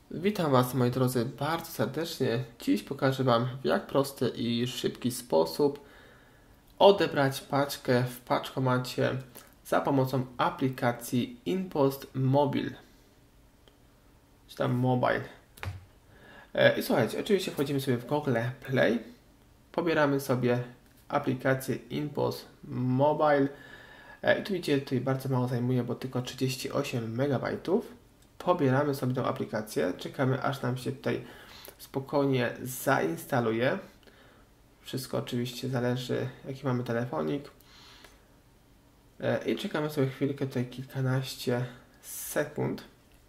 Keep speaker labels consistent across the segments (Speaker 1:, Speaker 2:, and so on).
Speaker 1: Witam Was, moi drodzy, bardzo serdecznie. Dziś pokażę Wam, w jak prosty i szybki sposób odebrać paczkę w paczkomacie za pomocą aplikacji InPost Mobile, czy tam Mobile. I słuchajcie, oczywiście wchodzimy sobie w Google Play, pobieramy sobie aplikację InPost Mobile. I tu widzicie, tutaj bardzo mało zajmuje, bo tylko 38 MB. Pobieramy sobie tą aplikację, czekamy aż nam się tutaj spokojnie zainstaluje. Wszystko oczywiście zależy, jaki mamy telefonik. I czekamy sobie chwilkę, tutaj kilkanaście sekund.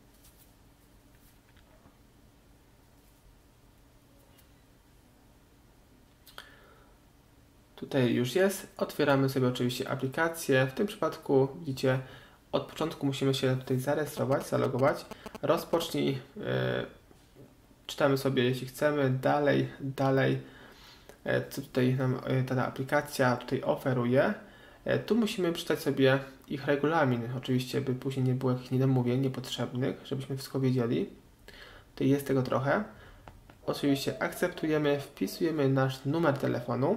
Speaker 1: Tutaj już jest. Otwieramy sobie oczywiście aplikację. W tym przypadku widzicie, od początku musimy się tutaj zarejestrować, zalogować. Rozpocznij. Czytamy sobie, jeśli chcemy, dalej, co tutaj nam ta aplikacja tutaj oferuje. Tu musimy przeczytać sobie ich regulamin, oczywiście, by później nie było jakichś niedomówień niepotrzebnych, żebyśmy wszystko wiedzieli. Tutaj jest tego trochę. Oczywiście akceptujemy, wpisujemy nasz numer telefonu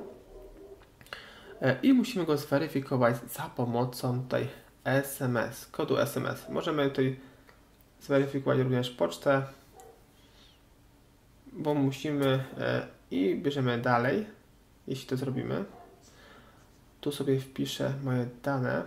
Speaker 1: i musimy go zweryfikować za pomocą tutaj SMS, kodu SMS. Możemy tutaj zweryfikować również pocztę, bo musimy i bierzemy dalej, jeśli to zrobimy. Tu sobie wpiszę moje dane.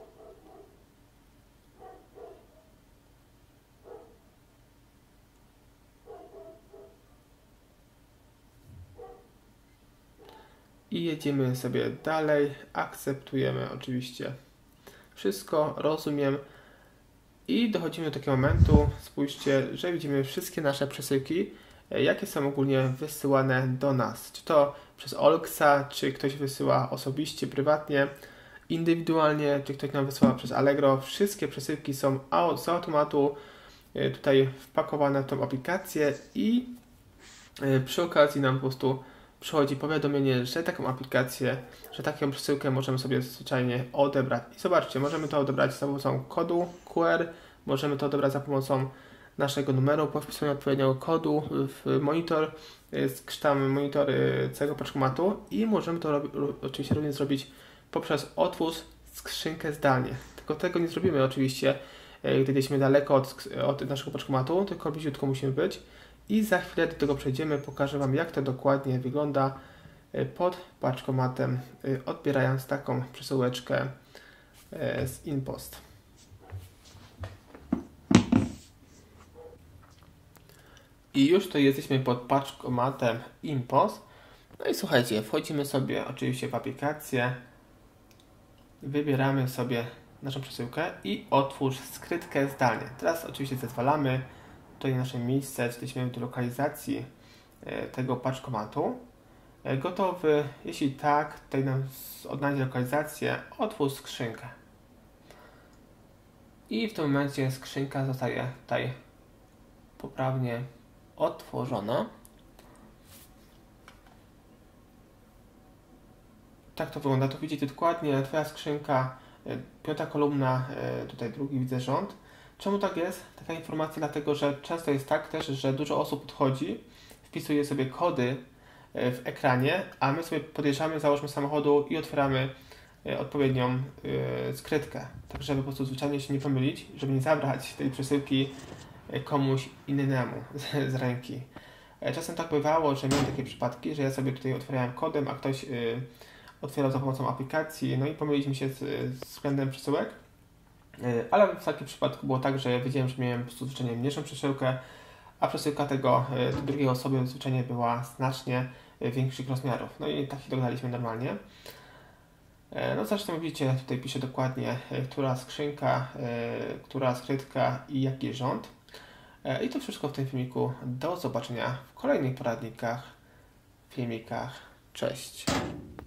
Speaker 1: I jedziemy sobie dalej, akceptujemy oczywiście wszystko, rozumiem. I dochodzimy do takiego momentu, spójrzcie, że widzimy wszystkie nasze przesyłki, jakie są ogólnie wysyłane do nas. Czy to przez Olxa, czy ktoś wysyła osobiście, prywatnie, indywidualnie, czy ktoś nam wysyła przez Allegro. Wszystkie przesyłki są z automatu tutaj wpakowane w tą aplikację i przy okazji nam po prostu przychodzi powiadomienie, że taką aplikację, że taką przesyłkę możemy sobie zwyczajnie odebrać. I zobaczcie, możemy to odebrać za pomocą kodu QR, możemy to odebrać za pomocą naszego numeru po wpisaniu odpowiedniego kodu w monitor, skrzytamy monitor całego paczkomatu i możemy to oczywiście również zrobić poprzez otwórz skrzynkę zdalnie. Tylko tego nie zrobimy oczywiście, gdy jesteśmy daleko od naszego paczkomatu, tylko bliziutko musimy być. I za chwilę do tego przejdziemy, pokażę Wam, jak to dokładnie wygląda pod paczkomatem, odbierając taką przesyłeczkę z InPost. I już tu jesteśmy pod paczkomatem InPost. No i słuchajcie, wchodzimy sobie oczywiście w aplikację, wybieramy sobie naszą przesyłkę i otwórz skrytkę zdalnie. Teraz oczywiście zezwalamy. Tutaj nasze miejsce, jesteśmy do lokalizacji tego paczkomatu. Gotowy? Jeśli tak, tutaj nam odnajdzie lokalizację, otwórz skrzynkę. I w tym momencie skrzynka zostaje tutaj poprawnie otworzona. Tak to wygląda, tu widzicie dokładnie Twoja skrzynka, piąta kolumna, tutaj drugi widzę rząd. Czemu tak jest? Taka informacja dlatego, że często jest tak też, że dużo osób podchodzi, wpisuje sobie kody w ekranie, a my sobie podjeżdżamy, załóżmy samochodu i otwieramy odpowiednią skrytkę. Tak, żeby po prostu zwyczajnie się nie pomylić, żeby nie zabrać tej przesyłki komuś innemu z ręki. Czasem tak bywało, że miałem takie przypadki, że ja sobie tutaj otwierałem kodem, a ktoś otwierał za pomocą aplikacji, no i pomyliliśmy się z względem przesyłek. Ale w takim przypadku było tak, że ja wiedziałem, że miałem po prostu zwyczajnie mniejszą przesyłkę, a przesyłka tego drugiej osoby zwyczajnie była znacznie większych rozmiarów. No i tak się dogadaliśmy normalnie. No zresztą widzicie, tutaj piszę dokładnie, która skrzynka, która skrytka i jaki rząd. I to wszystko w tym filmiku. Do zobaczenia w kolejnych poradnikach, filmikach. Cześć!